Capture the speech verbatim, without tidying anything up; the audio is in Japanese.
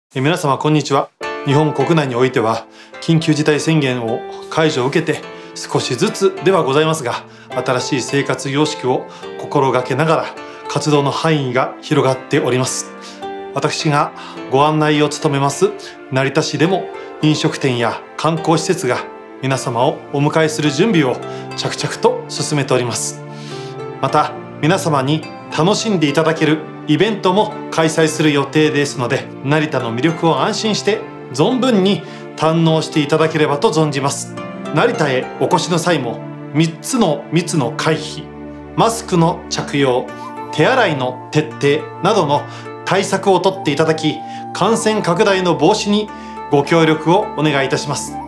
え皆様こんにちは。日本国内においては緊急事態宣言を解除を受けて少しずつではございますが、新しい生活様式を心がけながら活動の範囲が広がっております。私がご案内を務めます成田市でも飲食店や観光施設が皆様をお迎えする準備を着々と進めております。また皆様に楽しんでいただけるイベントも開催する予定ですので、成田の魅力を安心して存分に堪能していただければと存じます。成田へお越しの際もみっつの密の回避、マスクの着用、手洗いの徹底などの対策をとっていただき、感染拡大の防止にご協力をお願いいたします。